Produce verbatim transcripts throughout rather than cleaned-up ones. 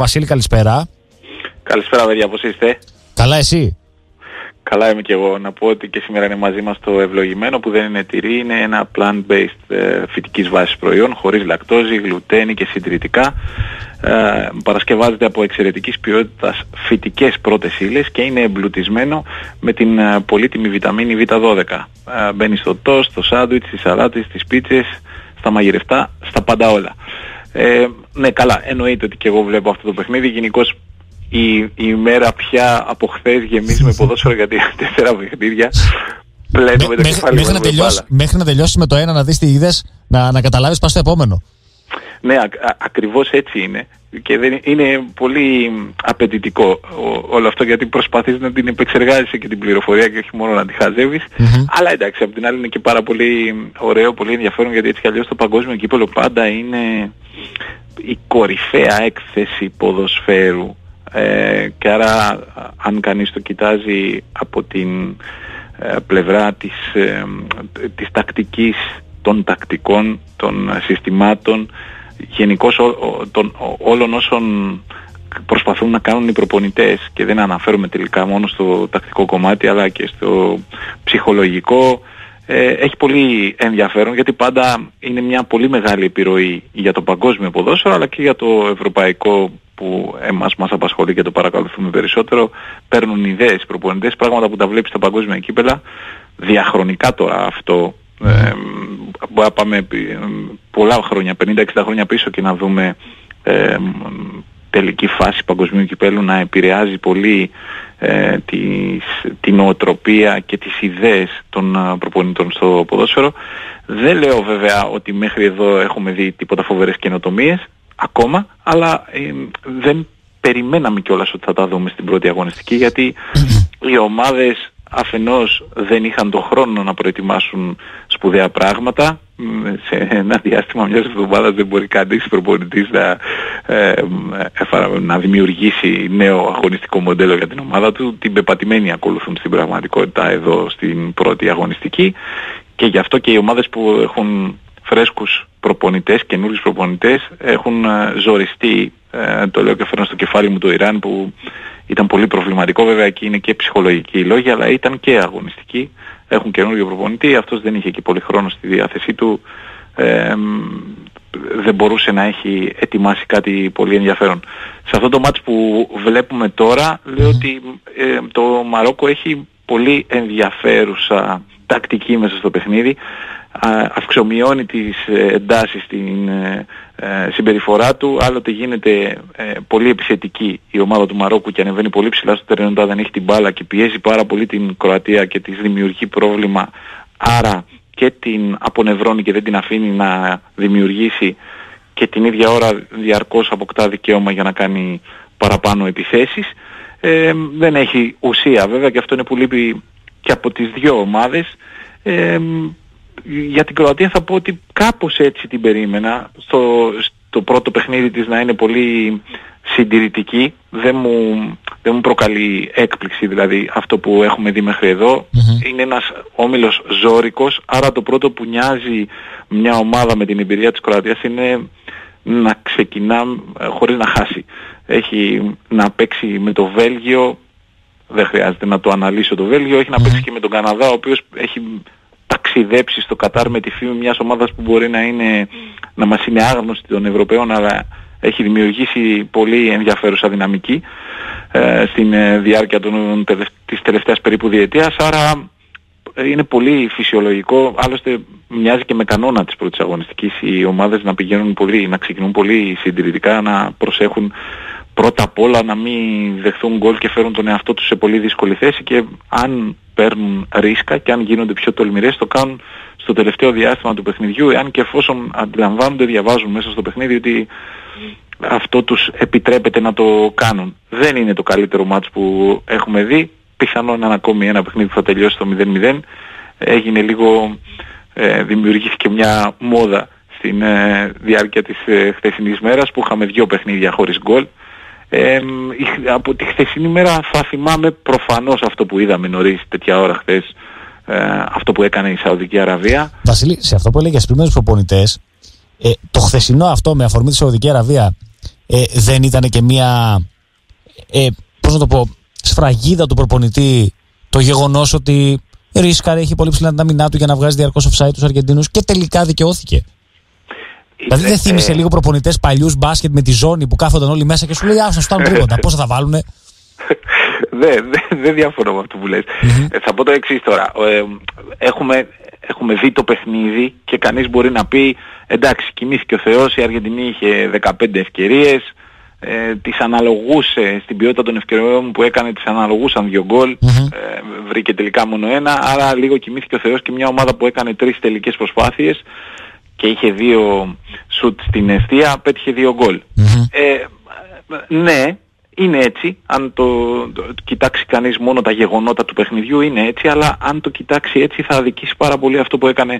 Βασίλη, καλησπέρα. Καλησπέρα, παιδιά, πώς είστε? Καλά, εσύ? Καλά είμαι και εγώ. Να πω ότι και σήμερα είναι μαζί μας το ευλογημένο, που δεν είναι τυρί, είναι ένα plant-based ε, φυτικής βάσης προϊόν, χωρίς λακτόζη, γλουτένη και συντηρητικά. Ε, παρασκευάζεται από εξαιρετικής ποιότητας φυτικές πρώτες ύλες και είναι εμπλουτισμένο με την ε, πολύτιμη βιταμίνη βι δώδεκα. Ε, μπαίνει στο τόστ, στο σάντουιτς, στις σαλάτες, στις πίτσες, στα μαγειρευτά, στα πάντα όλα. Ε, ναι, καλά, εννοείται ότι και εγώ βλέπω αυτό το παιχνίδι. Γενικώς η, η ημέρα πια από χθες γεμίζει με ποδόσφαιρο, γιατί τέσσερα παιχνίδια πλένουμε το κεφάλι μέχρι, να τελειώσει, μέχρι να τελειώσει με το ένα, να δεις τι είδες, να, να καταλάβεις πας στο επόμενο. Ναι, α, α, ακριβώς έτσι είναι. Και δεν, είναι πολύ απαιτητικό ο, όλο αυτό, γιατί προσπαθείς να την επεξεργάζεσαι και την πληροφορία και όχι μόνο να τη χαζεύεις. Mm-hmm. Αλλά εντάξει, από την άλλη είναι και πάρα πολύ ωραίο, πολύ ενδιαφέρον, γιατί έτσι κι αλλιώς το παγκόσμιο κύπελλο πάντα είναι η κορυφαία έκθεση ποδοσφαίρου. Ε, και άρα αν κανείς το κοιτάζει από την ε, πλευρά της, ε, της τακτικής, των τακτικών, των συστημάτων, γενικώς ό, ό, των, ό, όλων όσων προσπαθούν να κάνουν οι προπονητές, και δεν αναφέρομαι τελικά μόνο στο τακτικό κομμάτι αλλά και στο ψυχολογικό, ε, έχει πολύ ενδιαφέρον, γιατί πάντα είναι μια πολύ μεγάλη επιρροή για το παγκόσμιο ποδόσφαιρο αλλά και για το ευρωπαϊκό, που εμάς μας απασχολεί και το παρακολουθούμε περισσότερο. Παίρνουν ιδέες οι προπονητές, πράγματα που τα βλέπεις στα παγκόσμια κύπελλα διαχρονικά τώρα αυτό. Ε, μπορεί να πάμε πολλά χρόνια, πενήντα εξήντα χρόνια πίσω, και να δούμε ε, τελική φάση παγκοσμίου κυπέλλου να επηρεάζει πολύ ε, τις, την νοοτροπία και τις ιδέες των προπονητών στο ποδόσφαιρο. Δεν λέω βέβαια ότι μέχρι εδώ έχουμε δει τίποτα φοβερές καινοτομίες ακόμα, αλλά ε, δεν περιμέναμε κιόλας ότι θα τα δούμε στην πρώτη αγωνιστική, γιατί οι ομάδες αφενός δεν είχαν τον χρόνο να προετοιμάσουν σπουδαία πράγματα. Σε ένα διάστημα μιας εβδομάδας δεν μπορεί κανείς προπονητής να, ε, να δημιουργήσει νέο αγωνιστικό μοντέλο για την ομάδα του. Την πεπατημένη ακολουθούν στην πραγματικότητα εδώ στην πρώτη αγωνιστική, και γι' αυτό και οι ομάδες που έχουν φρέσκους προπονητές, καινούριους προπονητές, έχουν ζοριστεί. Ε, το λέω και φέρνω στο κεφάλι μου το Ιράν, που ήταν πολύ προβληματικό. Βέβαια εκεί είναι και ψυχολογικοί οι λόγοι, αλλά ήταν και αγωνιστικοί. Έχουν καινούριο προπονητή, αυτός δεν είχε και πολύ χρόνο στη διάθεσή του, ε, δεν μπορούσε να έχει ετοιμάσει κάτι πολύ ενδιαφέρον. Σε αυτό το μάτς που βλέπουμε τώρα, λέω ότι ε, το Μαρόκο έχει πολύ ενδιαφέρουσα τακτική μέσα στο παιχνίδι. Αυξομειώνει τις εντάσεις στην ε, ε, συμπεριφορά του. Άλλοτε γίνεται ε, πολύ επιθετική η ομάδα του Μαρόκου και ανεβαίνει πολύ ψηλά στο τερένο όταν δεν έχει την μπάλα, και πιέζει πάρα πολύ την Κροατία και της δημιουργεί πρόβλημα, άρα και την απονευρώνει και δεν την αφήνει να δημιουργήσει, και την ίδια ώρα διαρκώς αποκτά δικαίωμα για να κάνει παραπάνω επιθέσεις. Ε, δεν έχει ουσία βέβαια, και αυτό είναι που λείπει και από τις δύο ομάδες. Ε, για την Κροατία θα πω ότι κάπως έτσι την περίμενα, στο, στο πρώτο παιχνίδι της να είναι πολύ συντηρητική. Δεν μου, δεν μου προκαλεί έκπληξη δηλαδή αυτό που έχουμε δει μέχρι εδώ. Mm-hmm. Είναι ένας όμιλος ζώρικος, άρα το πρώτο που νοιάζει μια ομάδα με την εμπειρία της Κροατίας είναι να ξεκινά χωρίς να χάσει. Έχει να παίξει με το Βέλγιο, δεν χρειάζεται να το αναλύσω το Βέλγιο, έχει να παίξει και με τον Καναδά, ο οποίος έχει ταξιδέψει στο Κατάρ με τη φήμη μιας ομάδας που μπορεί να, είναι, να μας είναι άγνωστη των Ευρωπαίων, αλλά έχει δημιουργήσει πολύ ενδιαφέρουσα δυναμική ε, στην ε, διάρκεια των, τελευ, της τελευταίας περίπου διετίας, άρα ε, είναι πολύ φυσιολογικό. Άλλωστε μοιάζει και με κανόνα της πρώτης αγωνιστικής οι ομάδες να πηγαίνουν πολύ, να ξεκινούν πολύ συντηρητικά, να προσέχουν πρώτα απ' όλα να μην δεχθούν γκολ και φέρουν τον εαυτό τους σε πολύ δύσκολη θέση, και αν παίρνουν ρίσκα και αν γίνονται πιο τολμηρές, το κάνουν στο τελευταίο διάστημα του παιχνιδιού, εάν και εφόσον αντιλαμβάνονται, διαβάζουν μέσα στο παιχνίδι ότι αυτό τους επιτρέπεται να το κάνουν. Δεν είναι το καλύτερο μάτς που έχουμε δει. Πιθανόν είναι ακόμη ένα παιχνίδι που θα τελειώσει το μηδέν μηδέν. Έγινε λίγο, ε, δημιουργήθηκε μια μόδα στην ε, διάρκεια της ε, χθεσινής μέρας, που είχαμε δύο παιχνίδια χωρίς γκολ. Ε, από τη χθεσινή μέρα θα θυμάμαι προφανώς αυτό που είδαμε νωρίς τέτοια ώρα χθες, ε, αυτό που έκανε η Σαουδική Αραβία. Βασίλη, σε αυτό που έλεγε για συγκεκριμένους προπονητές, ε, το χθεσινό αυτό με αφορμή τη Σαουδική Αραβία, ε, δεν ήταν και μια, ε, πώς να το πω, σφραγίδα του προπονητή το γεγονός ότι ρίσκαρε, έχει πολύ ψηλά την άμυνά του για να βγάζει διαρκώς offside τους Αργεντίνους και τελικά δικαιώθηκε? Δηλαδή δεν θύμισε ε... λίγο προπονητές παλιούς μπάσκετ με τη ζώνη που κάθονταν όλοι μέσα και σου λέει άστα φτάνουν τρίποτα, πόσα θα βάλουνε? Δεν δε, δε διαφωνώ με αυτό που λες. Mm-hmm. Ε, θα πω το εξής τώρα. Ε, έχουμε, έχουμε δει το παιχνίδι και κανείς μπορεί να πει εντάξει, κοιμήθηκε ο Θεός, η Αργεντινή είχε δεκαπέντε ευκαιρίες, ε, τις αναλογούσε στην ποιότητα των ευκαιριών που έκανε, τις αναλογούσαν δύο γκολ, mm-hmm. ε, βρήκε τελικά μόνο ένα, άρα λίγο κοιμήθηκε ο Θεός και μια ομάδα που έκανε τρεις τελικές προσπάθειες και είχε δύο σουτ στην εστία, πέτυχε δύο γκολ. Mm-hmm. Ε, ναι, είναι έτσι, αν το, το, το κοιτάξει κανείς μόνο τα γεγονότα του παιχνιδιού είναι έτσι, αλλά αν το κοιτάξει έτσι θα αδικήσει πάρα πολύ αυτό που έκανε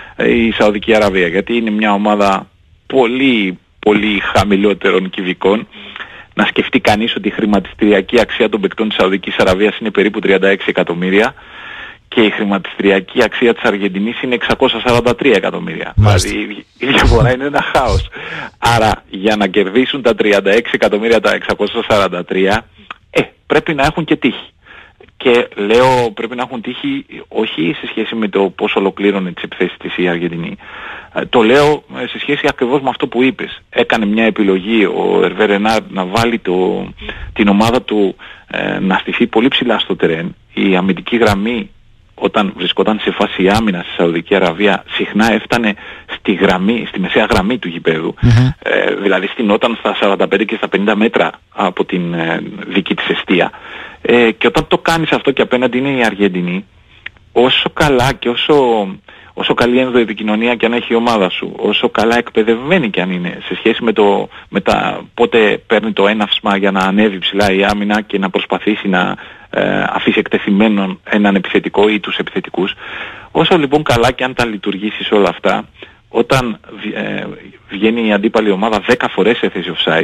η Σαουδική Αραβία, γιατί είναι μια ομάδα πολύ πολύ χαμηλότερων κυβικών. Να σκεφτεί κανείς ότι η χρηματιστηριακή αξία των παικτών της Σαουδικής Αραβίας είναι περίπου τριάντα έξι εκατομμύρια και η χρηματιστηριακή αξία της Αργεντινής είναι εξακόσια σαράντα τρία εκατομμύρια. Μάλιστα. Δηλαδή η διαφορά είναι ένα χάος. Άρα για να κερδίσουν τα τριάντα έξι εκατομμύρια τα εξακόσια σαράντα τρία ε, πρέπει να έχουν και τύχη. Και λέω πρέπει να έχουν τύχη όχι σε σχέση με το πώς ολοκλήρωνε τις επιθέσεις της η Αργεντινή. Το λέω σε σχέση ακριβώς με αυτό που είπες. Έκανε μια επιλογή ο Ερβέ Ρενάρ να βάλει το, την ομάδα του ε, να στηθεί πολύ ψηλά στο τερέν. Η αμυντική γραμμή όταν βρισκόταν σε φάση άμυνας στη Σαουδική Αραβία συχνά έφτανε στη, γραμμή, στη μεσαία γραμμή του γηπέδου. Mm-hmm. Ε, δηλαδή στηνόταν στα σαράντα πέντε και στα πενήντα μέτρα από την ε, δική της εστία. Ε, και όταν το κάνεις αυτό και απέναντι είναι η Αργεντινή, όσο καλά και όσο, όσο καλή ενδοεπικοινωνία και αν έχει η ομάδα σου, όσο καλά εκπαιδευμένη και αν είναι σε σχέση με, το, με τα πότε παίρνει το έναυσμα για να ανέβει ψηλά η άμυνα και να προσπαθήσει να ε, αφήσει εκτεθειμένον έναν επιθετικό ή τους επιθετικούς, όσο λοιπόν καλά και αν τα λειτουργήσεις όλα αυτά, όταν ε, βγαίνει η αντίπαλη ομάδα δέκα φορές σε θέση offside,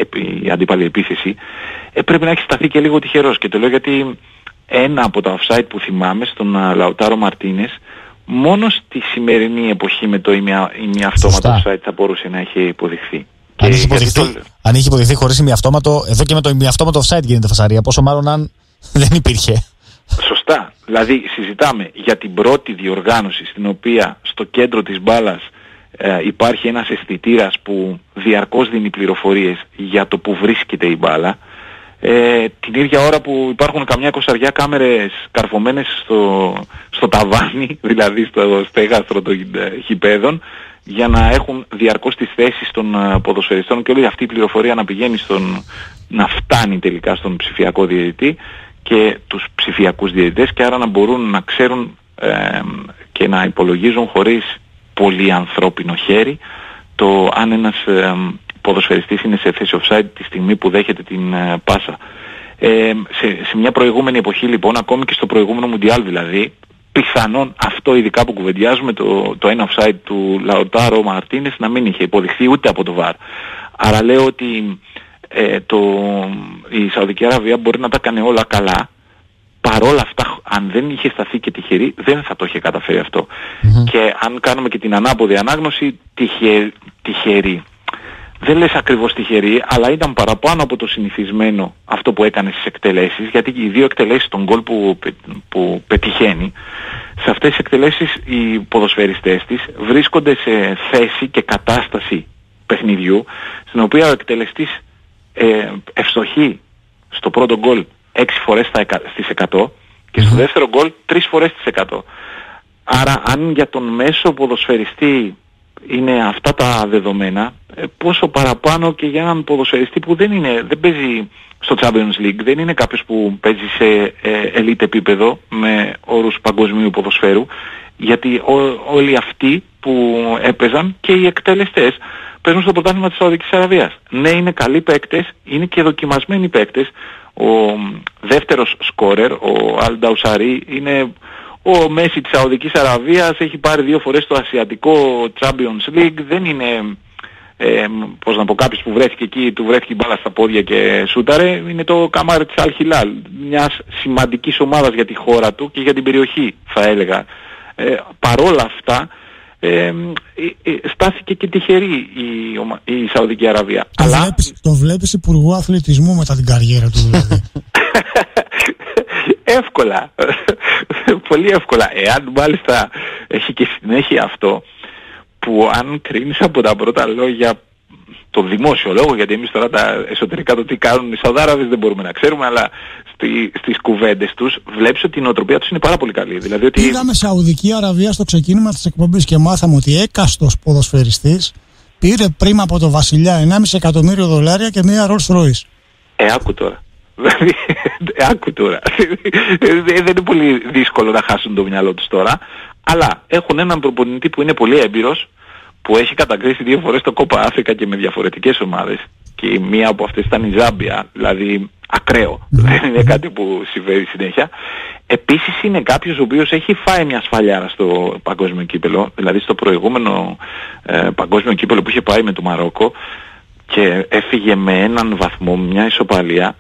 η αντίπαλη επίθεση, ε, πρέπει να έχει σταθεί και λίγο τυχερός. Και το λέω γιατί ένα από τα offside που θυμάμαι στον uh, Λαουτάρο Μαρτίνες, μόνο στη σημερινή εποχή με το ημιαυτόματο offside θα μπορούσε να έχει υποδειχθεί. Αν είχε υποδειχθεί, το... υποδειχθεί χωρίς ημιαυτόματο, εδώ και με το ημιαυτόματο offside γίνεται φασαρία, πόσο μάλλον αν δεν υπήρχε. Σωστά. Δηλαδή συζητάμε για την πρώτη διοργάνωση στην οποία στο κέντρο της μπάλας ε, υπάρχει ένας αισθητήρας που διαρκώς δίνει πληροφορίες για το που βρίσκεται η μπάλα. Ε, την ίδια ώρα που υπάρχουν καμιά εικοσαριά κάμερες καρφωμένες στο, στο ταβάνι, δηλαδή στο στέγαστρο των γηπέδων, για να έχουν διαρκώς τις θέσεις των ποδοσφαιριστών και όλη αυτή η πληροφορία να πηγαίνει στον, να φτάνει τελικά στον ψηφιακό διαιτητή και τους ψηφιακούς διαιτητές, και άρα να μπορούν να ξέρουν ε, και να υπολογίζουν χωρίς πολύ ανθρώπινο χέρι το αν ένας ε, ποδοσφαιριστής είναι σε θέση offside τη στιγμή που δέχεται την ε, πάσα. Ε, σε, σε μια προηγούμενη εποχή λοιπόν, ακόμη και στο προηγούμενο Μουντιάλ δηλαδή, πιθανόν αυτό ειδικά που κουβεντιάζουμε, το, το ένα offside του Λαουτάρο Μαρτίνες να μην είχε υποδειχθεί ούτε από το βαρ. Άρα λέω ότι ε, το, η Σαουδική Αραβία μπορεί να τα κάνει όλα καλά. Παρόλα αυτά, αν δεν είχε σταθεί και τυχερή, δεν θα το είχε καταφέρει αυτό. Mm-hmm. Και αν κάνουμε και την ανάποδη ανάγνωση, τυχε, τυχερή. Δεν λες ακριβώς τυχερή, αλλά ήταν παραπάνω από το συνηθισμένο αυτό που έκανε στις εκτελέσεις, γιατί οι δύο εκτελέσεις των γκολ που, που πετυχαίνει, σε αυτές τις εκτελέσεις οι ποδοσφαιριστές της βρίσκονται σε θέση και κατάσταση παιχνιδιού, στην οποία ο εκτελεστής ε, ευστοχεί στο πρώτο γκολ έξι φορές στις εκατό και στο δεύτερο γκολ τρεις φορές στις εκατό. Άρα αν για τον μέσο ποδοσφαιριστή είναι αυτά τα δεδομένα, πόσο παραπάνω και για έναν ποδοσφαιριστή που δεν, είναι, δεν παίζει στο Champions League, δεν είναι κάποιος που παίζει σε ε, elite επίπεδο με όρους παγκοσμίου ποδοσφαίρου, γιατί ό, όλοι αυτοί που έπαιζαν και οι εκτελεστές παίζουν στο πρωτάθλημα της Σαουδικής Αραβίας. Ναι, είναι καλοί παίκτες, είναι και δοκιμασμένοι παίκτες. Ο δεύτερος σκόρερ, ο Αλ Νταουσαρί, είναι ο Μέση της Σαουδικής Αραβίας, έχει πάρει δύο φορές το Ασιατικό Champions League, δεν είναι ε, πώς να πω, κάποιος που βρέθηκε εκεί, του βρέθηκε η μπάλα στα πόδια και σούταρε, είναι το καμάρι της Αλ Χιλάλ, μιας σημαντικής ομάδας για τη χώρα του και για την περιοχή θα έλεγα. Ε, παρόλα αυτά ε, ε, στάθηκε και τυχερή η, η Σαουδική Αραβία. Το, Αλλά... βλέπεις, το βλέπεις υπουργό αθλητισμού μετά την καριέρα του δηλαδή. Εύκολα. Πολύ εύκολα. Εάν μάλιστα έχει και συνέχεια αυτό, που αν κρίνεις από τα πρώτα λόγια, το δημόσιο λόγο, γιατί εμείς τώρα τα εσωτερικά το τι κάνουν οι Σαουδάραβες δεν μπορούμε να ξέρουμε, αλλά στη, στις κουβέντες τους βλέπεις ότι η νοοτροπία τους είναι πάρα πολύ καλή. Δηλαδή ότι... Πήγαμε Σαουδική Αραβία στο ξεκίνημα της εκπομπής και μάθαμε ότι έκαστος ποδοσφαιριστής πήρε πριν από το βασιλιά ενάμιση εκατομμύριο δολάρια και μία Rolls Royce. Ε, άκου τώρα. Δηλαδή, άκου τώρα. Δεν είναι πολύ δύσκολο να χάσουν το μυαλό τους τώρα, αλλά έχουν έναν προπονητή που είναι πολύ έμπειρος, που έχει κατακρίσει δύο φορές το Κόπα Αφρικα και με διαφορετικές ομάδες, και η μία από αυτές ήταν η Ζάμπια, δηλαδή ακραίο, mm-hmm. δεν είναι κάτι που συμβαίνει συνέχεια. Επίσης είναι κάποιος ο οποίος έχει φάει μια σφαλιάρα στο παγκόσμιο κύπελο, δηλαδή στο προηγούμενο ε, παγκόσμιο κύπελο που είχε πάει με το Μαρόκο και έφυγε με έναν βαθμό, μια ισοπαλία,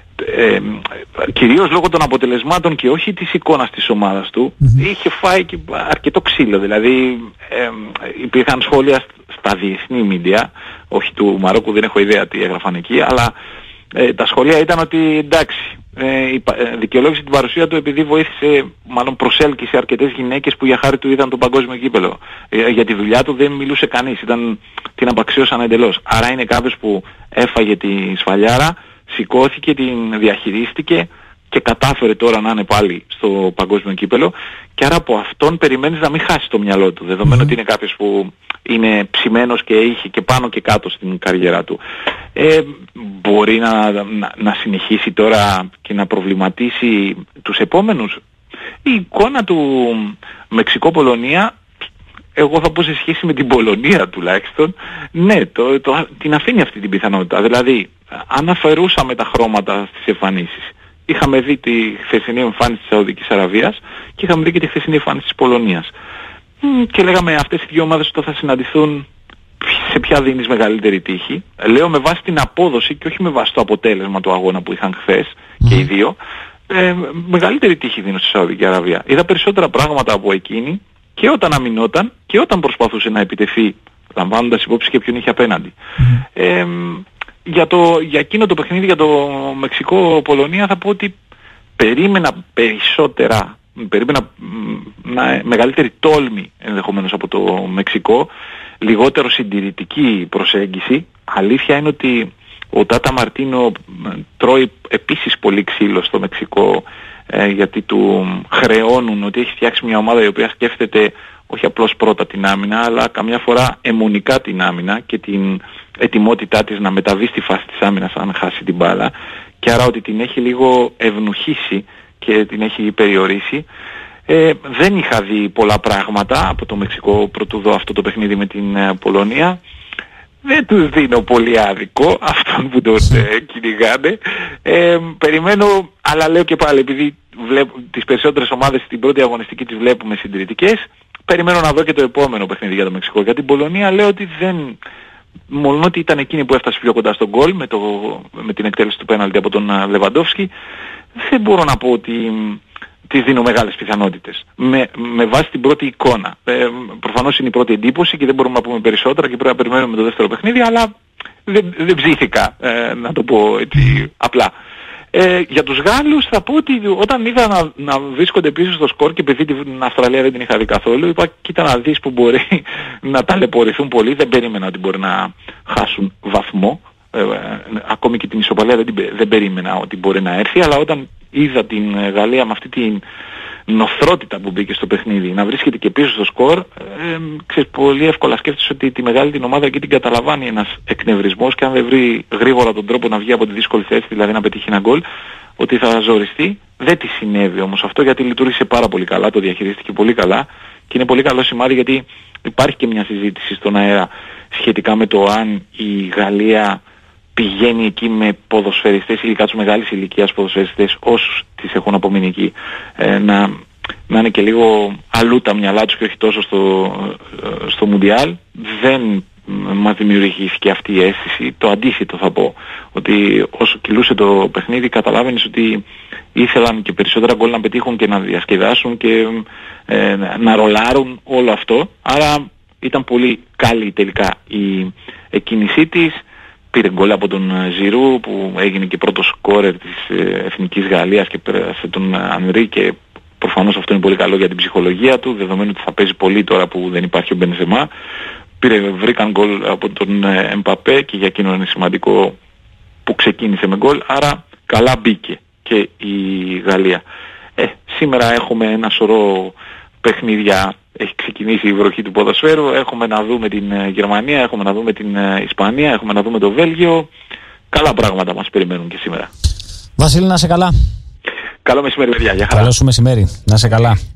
Ε, κυρίως λόγω των αποτελεσμάτων και όχι της εικόνας της ομάδας του. Mm-hmm. Είχε φάει και αρκετό ξύλο, δηλαδή ε, υπήρχαν σχόλια στα διεθνή μίντια, όχι του Μαρόκου, δεν έχω ιδέα τι έγραφαν εκεί, αλλά ε, τα σχόλια ήταν ότι εντάξει, ε, ε, δικαιολόγησε την παρουσία του επειδή βοήθησε, μάλλον προσέλκυσε αρκετές γυναίκες που για χάρη του είδαν τον παγκόσμιο κύπελο. Ε, για τη δουλειά του δεν μιλούσε κανείς, ήταν, την απαξίωσαν εντελώς. Άρα είναι κάποιος που έφαγε τη σφαλιάρα, σηκώθηκε, την διαχειρίστηκε και κατάφερε τώρα να είναι πάλι στο παγκόσμιο κύπελο, και άρα από αυτόν περιμένεις να μην χάσει το μυαλό του, δεδομένου mm-hmm. ότι είναι κάποιος που είναι ψημένος και είχε και πάνω και κάτω στην καριέρα του. Ε, μπορεί να, να, να συνεχίσει τώρα και να προβληματίσει τους επόμενους. Η εικόνα του Μεξικό-Πολωνία, εγώ θα πω σε σχέση με την Πολωνία τουλάχιστον, ναι, το, το, την αφήνει αυτή την πιθανότητα. Δηλαδή, αν αφαιρούσαμε τα χρώματα στις εμφανίσεις, είχαμε δει τη χθεσινή εμφάνιση της Σαουδικής Αραβίας και είχαμε δει και τη χθεσινή εμφάνιση της Πολωνίας. Και λέγαμε αυτές οι δύο ομάδες όταν θα συναντηθούν, σε ποια δίνεις μεγαλύτερη τύχη. Λέω με βάση την απόδοση και όχι με βάση το αποτέλεσμα του αγώνα που είχαν χθες mm. και οι δύο. Ε, μεγαλύτερη τύχη δίνω στη Σαουδική Αραβία. Είδα περισσότερα πράγματα από εκείνη, και όταν αμυνόταν και όταν προσπαθούσε να επιτεθεί, λαμβάνοντας υπόψη και ποιον είχε απέναντι. Mm. Ε, για, το, για εκείνο το παιχνίδι, για το Μεξικό-Πολωνία, θα πω ότι περίμενα περισσότερα, περίμενα να, μεγαλύτερη τόλμη ενδεχομένως από το Μεξικό, λιγότερο συντηρητική προσέγγιση. Αλήθεια είναι ότι ο Τάτα Μαρτίνο τρώει επίσης πολύ ξύλο στο Μεξικό, ε, γιατί του χρεώνουν ότι έχει φτιάξει μια ομάδα η οποία σκέφτεται όχι απλώς πρώτα την άμυνα, αλλά καμιά φορά αιμονικά την άμυνα και την ετοιμότητά της να μεταβεί στη φάση της άμυνας αν χάσει την μπάλα, και άρα ότι την έχει λίγο ευνουχίσει και την έχει περιορίσει. Ε, δεν είχα δει πολλά πράγματα από το Μεξικό πρωτού δω αυτό το παιχνίδι με την ε, Πολωνία. Δεν τους δίνω πολύ άδικο αυτόν που τον ε, κυνηγάνε. Ε, περιμένω, αλλά λέω και πάλι, επειδή βλέπω, τις περισσότερες ομάδες στην πρώτη αγωνιστική τις βλέπουμε συντηρητικές, περιμένω να δω και το επόμενο παιχνίδι για το Μεξικό. Για την Πολωνία λέω ότι δεν... Μόνο ότι ήταν εκείνη που έφτασε πιο κοντά στον γκολ με, το, με την εκτέλεση του πέναλτι από τον Λεβαντόφσκι, δεν μπορώ να πω ότι της δίνω μεγάλες πιθανότητες. Με, με βάση την πρώτη εικόνα. Ε, προφανώς είναι η πρώτη εντύπωση και δεν μπορούμε να πούμε περισσότερα και πρέπει να περιμένουμε το δεύτερο παιχνίδι, αλλά δεν, δεν ψήθηκα, ε, να το πω έτσι απλά. Ε, για τους Γάλλους θα πω ότι όταν είδα να, να βρίσκονται πίσω στο σκορ, και επειδή την Αυστραλία δεν την είχα δει καθόλου, είπα κοίτα να δεις που μπορεί να ταλαιπωρηθούν πολύ. Δεν περίμενα ότι μπορεί να χάσουν βαθμό. Ε, ε, ακόμη και την ισοπαλία δεν, δεν περίμενα ότι μπορεί να έρθει, αλλά όταν είδα την Γαλλία με αυτή την νοθρότητα που μπήκε στο παιχνίδι να βρίσκεται και πίσω στο σκορ, ε, ξέρεις, πολύ εύκολα σκέφτεσαι ότι τη μεγάλη την ομάδα εκεί την καταλαβάνει ένας εκνευρισμός, και αν δεν βρει γρήγορα τον τρόπο να βγει από τη δύσκολη θέση, δηλαδή να πετύχει ένα γκολ, ότι θα ζοριστεί. Δεν τη συνέβη όμως αυτό, γιατί λειτουργήσε πάρα πολύ καλά, το διαχειρίστηκε πολύ καλά, και είναι πολύ καλό σημάδι, γιατί υπάρχει και μια συζήτηση στον αέρα σχετικά με το αν η Γαλλία πηγαίνει εκεί με ποδοσφαιριστές, ειδικά τους μεγάλης ηλικίας ποδοσφαιριστές, όσους τις έχουν απομείνει εκεί, ε, να, να είναι και λίγο αλλού τα μυαλά τους και όχι τόσο στο, στο Μουντιάλ. Δεν μας δημιουργήθηκε αυτή η αίσθηση. Το αντίθετο θα πω, ότι όσο κυλούσε το παιχνίδι καταλάβαινες ότι ήθελαν και περισσότερα γκολ να πετύχουν και να διασκεδάσουν και ε, να ρολάρουν όλο αυτό. Άρα ήταν πολύ καλή τελικά η εκκίνησή της. Πήρε γκολ από τον Ζιρού που έγινε και πρώτος σκόρερ της Εθνικής Γαλλίας και πέρασε τον Ανρί, και προφανώς αυτό είναι πολύ καλό για την ψυχολογία του, δεδομένου ότι θα παίζει πολύ τώρα που δεν υπάρχει ο Μπενζεμά. Πήρε, βρήκαν γκολ από τον Εμπαπέ και για εκείνο είναι σημαντικό που ξεκίνησε με γκολ, άρα καλά μπήκε και η Γαλλία. Ε, σήμερα έχουμε ένα σωρό παιχνίδια, έχει ξεκινήσει η βροχή του ποδοσφαίρου, έχουμε να δούμε την Γερμανία, έχουμε να δούμε την Ισπανία, έχουμε να δούμε το Βέλγιο. Καλά πράγματα μας περιμένουν και σήμερα. Βασίλη, να σε καλά. Καλό μεσημέρι, παιδιά. Για χαρά. Καλό σου μεσημέρι. Να σε καλά.